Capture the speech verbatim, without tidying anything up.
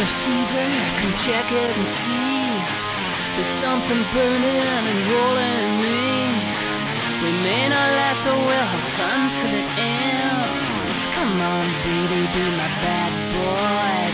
a fever, come check it and see. There's something burning and rolling in me. We may not last, but we'll have fun till it ends. Come on, baby, be my bad boy.